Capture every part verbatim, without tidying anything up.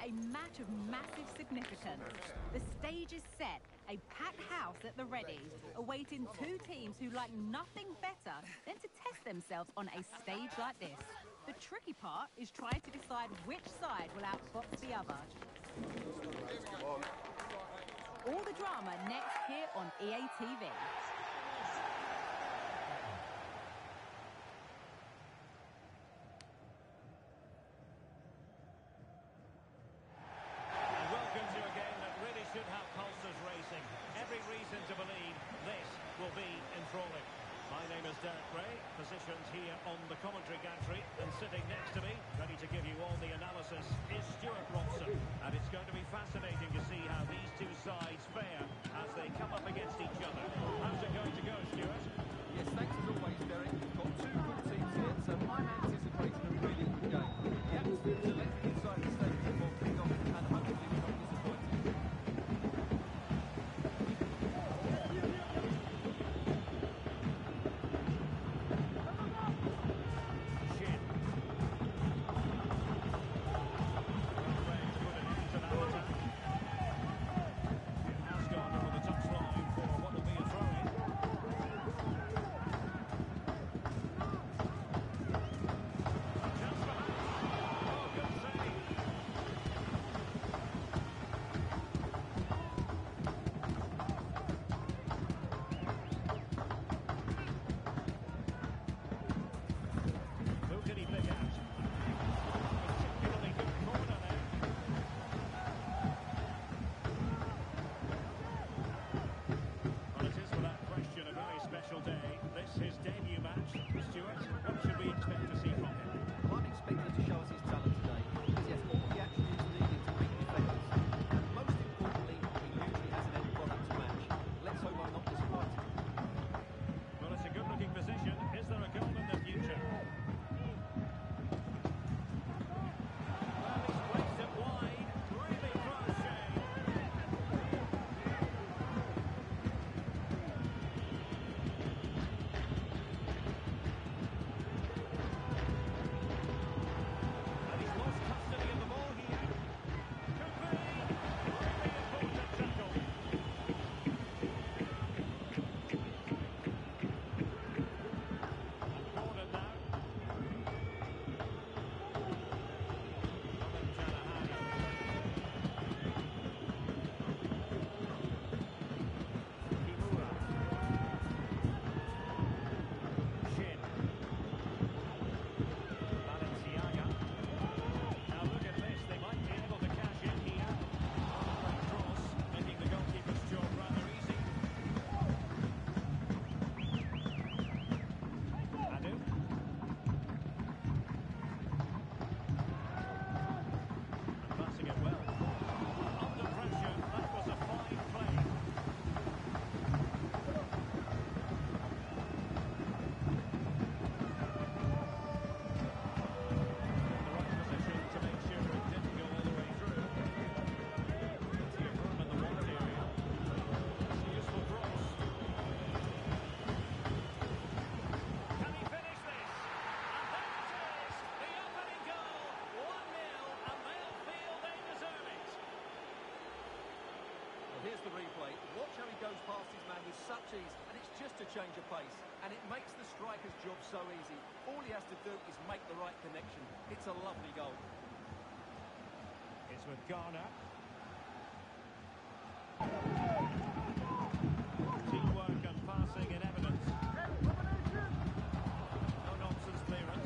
a match of massive significance. The stage is set, a packed house at the ready, awaiting two teams who like nothing better than to test themselves on a stage like this. The tricky part is trying to decide which side will outfox the other. All the drama next here on E A T V. Should have pulses racing. Every reason to believe this will be enthralling. My name is Derek Ray, positioned here on the commentary gantry, and sitting next to me, ready to give you all the analysis, is Stuart Robson. And it's going to be fascinating to see how these two sides fare as they come up against each other. How's it going to go, Stuart? Yes, thanks as always, Derek. We've got two good teams here, so I'm anticipating a really good game. The atmosphere is electric inside the stadium will kick off, and hopefully we're not disappointed. Such ease, and it's just a change of pace, and it makes the striker's job so easy. All he has to do is make the right connection. It's a lovely goal. It's with Garner. Teamwork and passing in evidence. No nonsense clearance.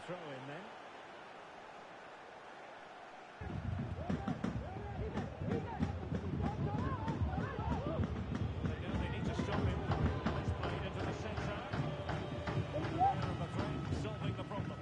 throw in then. They know they need to stop him. It's played into the centre. And the threat solving the problem.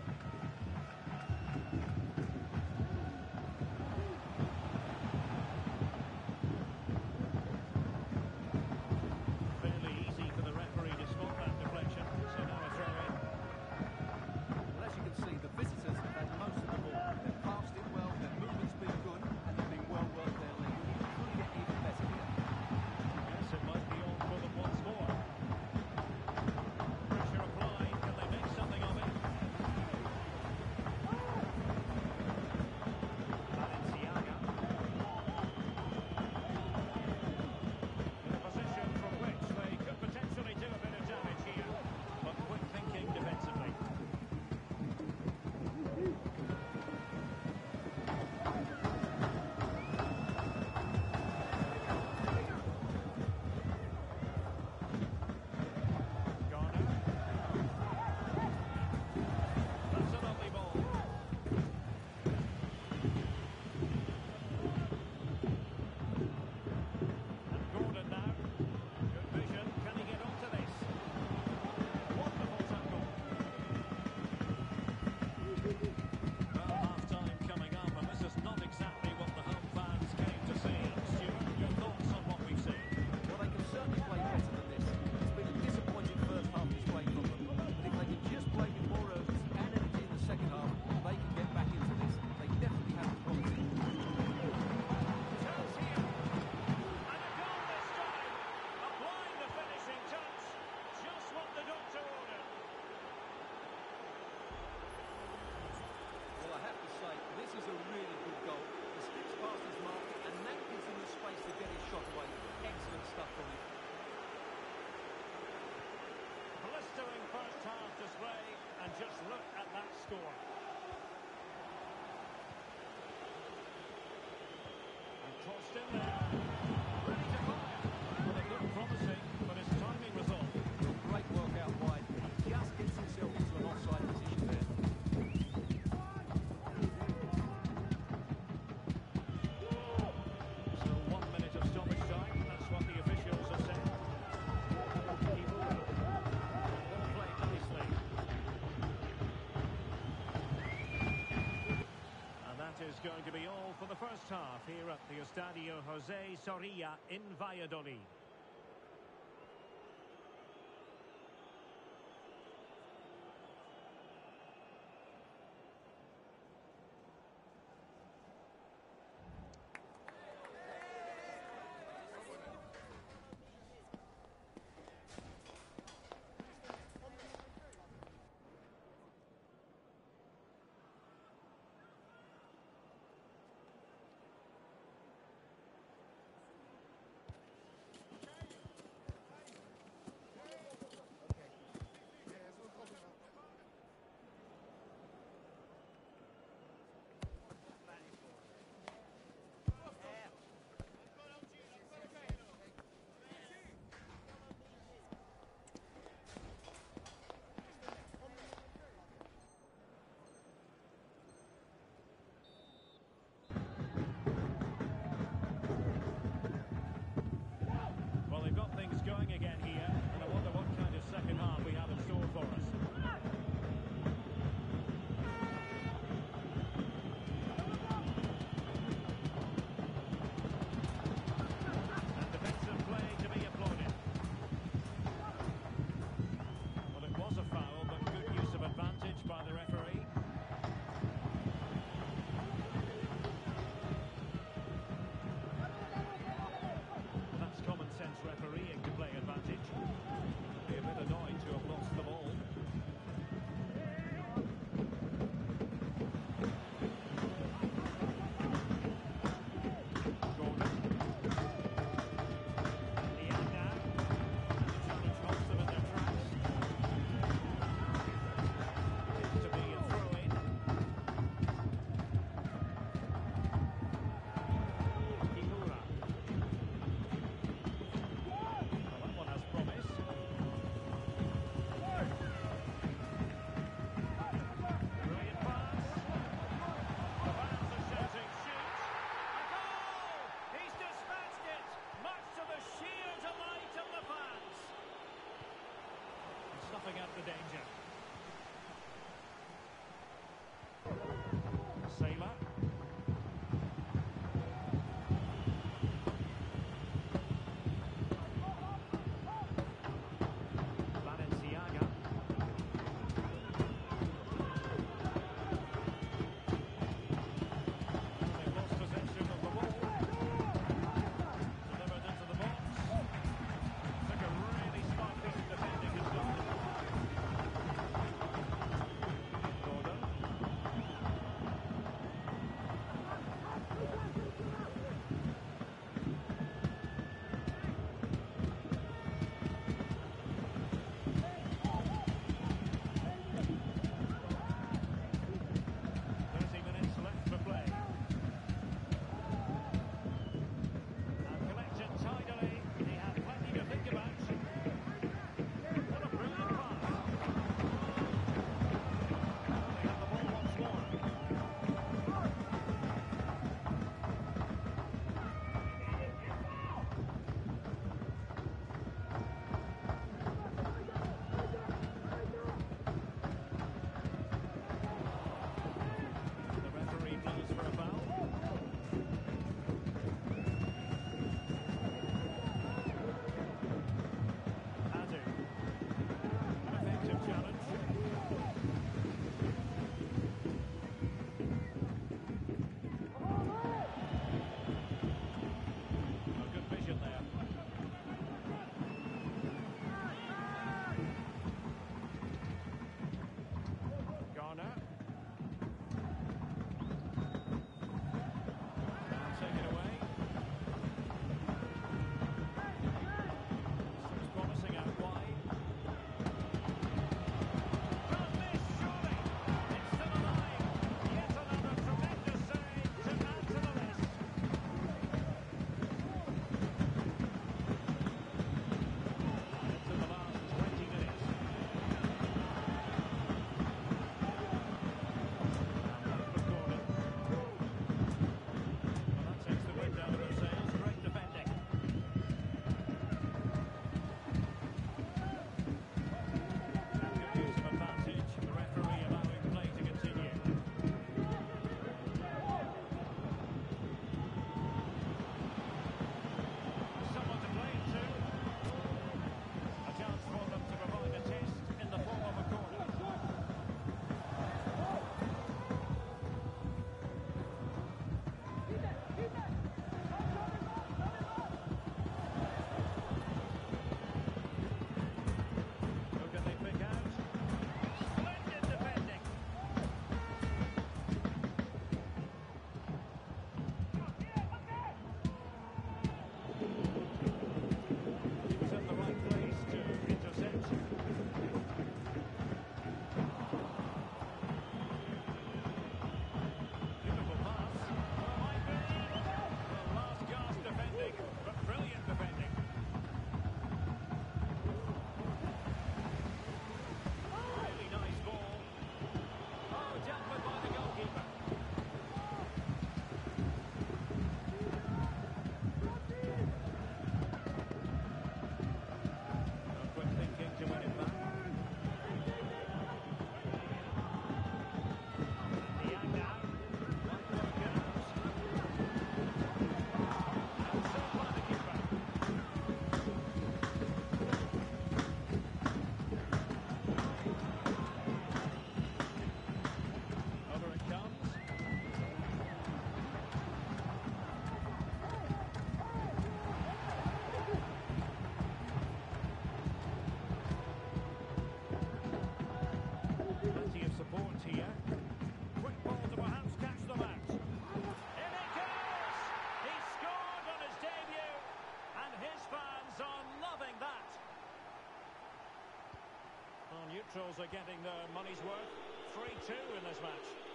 Fairly easy for the referee to spot that deflection. So now a throw in. Well, as you can see, the visitors have had most of the ball. They've passed it well, their movement's been good, and they've been well worked their lead. It could get even better here. Yes, it might be on for them once more. Pressure applied. Can they make something of it? Balenciaga. In a position from which they could potentially do a bit of damage here. But quick thinking defensively. Garner. That's a lovely ball. And Gordon now. Good vision. Can he get onto this? Wonderful tackle. Well, half-time coming up, and this is not exactly what the home fans came to see. Stuart, your thoughts on what we've seen? Well, they can certainly play better than this. It's been a disappointing first half display from them. But if they can just play with more urgency and energy in the second half, they can get back into this. They definitely have the quality. Chance here. And a goal this time. Applying the finishing touch. Just what the doctor ordered. Well, I have to say, this is a really good goal. The skips past his mark, and that gives him the space to get his shot away. Excellent stuff from him. Blistering first half display, and just look at that score. And crossed in there. Ready to fire. Well, it looked promising, but his timing was off. Great work out wide. He just gets himself into an offside position there. So one minute of stoppage time. That's what the officials have said. Kibu. Ball played nicely. And that is going to be all for the first half here at the Estadio José Zorrilla in Valladolid. the danger. Sailor. Balenciaga. They lost possession of the ball. Delivered into the box. Took a really smart piece of defending and got it. Gordon. thirty minutes left to play. And collected tidily. He had plenty to think about. What a brilliant pass. They have the ball once more. The referee blows for a foul. Adu. An effective challenge. A good vision there. Garner. Now take it away. Seems promising out wide. Can't miss, surely. It's still alive. Yet another tremendous save to add to the list. Into the last twenty minutes. And left for Gordon. Well, that takes the wind out of their sails. Great defending. Good use of advantage. The referee allowing play to continue. Someone to play it to. A chance for them to provide a test in the form of a corner. Who can they pick out? Splendid defending. He was in the right place to intercept. Beautiful pass. Well, might be. Well, last gasp defending, but brilliant defending. Really nice ball. Oh, dealt with by the goalkeeper. No quick thinking to win it back. Diang now. Might work out. And saved by the keeper. Over it comes. Plenty of support here. Quick ball to perhaps catch them out. In it goes! He scored on his debut, and his fans are loving that. Well, neutrals are getting their money's worth. three two in this match.